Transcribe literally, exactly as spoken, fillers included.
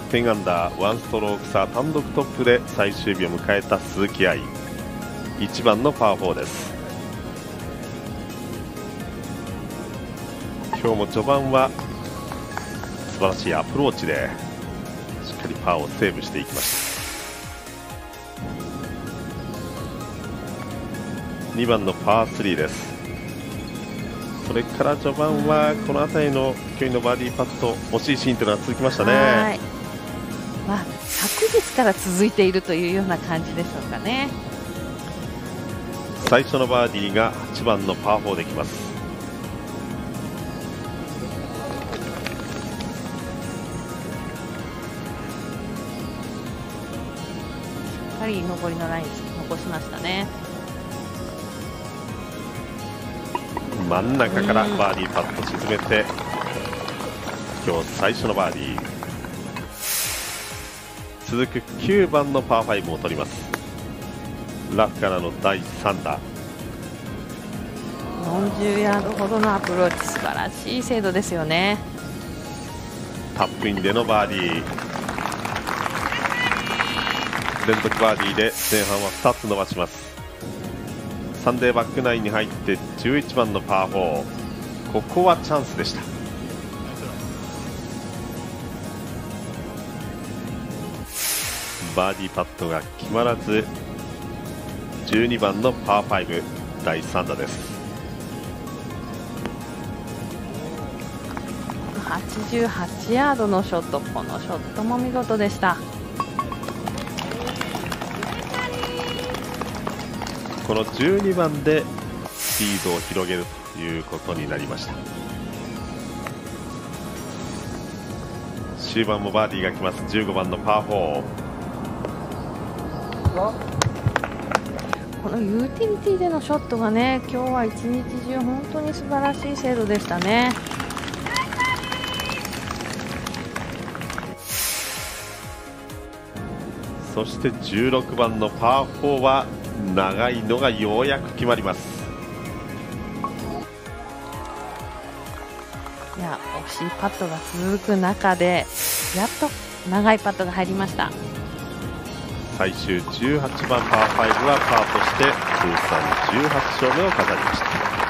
じゅうアンダー、ワンストローク差、単独トップで最終日を迎えた鈴木愛、いちばんのパーフォーです。今日も序盤は素晴らしいアプローチでしっかりパーをセーブしていきました。にばんのパースリーです。それから序盤はこの辺りの距離のバーディーパット、惜しいシーンというのが続きましたね。 はい、まあ、昨日から続いているというような感じでしょうかね。 最初のバーディーがはちばんのパーフォーできます。 しっかり上りのライン残しましたね。 真ん中からバーディーパット沈めて、今日最初のバーディー。続くきゅうばんのパーファイブを取ります。ラフからのだいさん打、 よんじゅうヤードほどのアプローチ、素晴らしい精度ですよね。 タップインでのバーディー、連続バーディーで前半はふたつ伸ばします。サンデーバックナインに入ってじゅういちばんのパーフォー、ここはチャンスでした。バーディーパットが決まらず、じゅうにばんのパーファイブ、だいさん打です。 はちじゅうはちヤードのショット、このショットも見事でした。 このじゅうにばんでリードを広げるということになりました。終盤もバーディーが来ます。じゅうごばんのパーフォー、 このユーティリティでのショットがね、今日は一日中本当に素晴らしい精度でしたね。 そしてじゅうろくばんのパーフォーは長いのがようやく決まります。 いや、惜しいパットが続く中でやっと長いパットが入りました。 最終じゅうはちばんパーファイブはパーとして通算じゅうはち勝目を飾りました。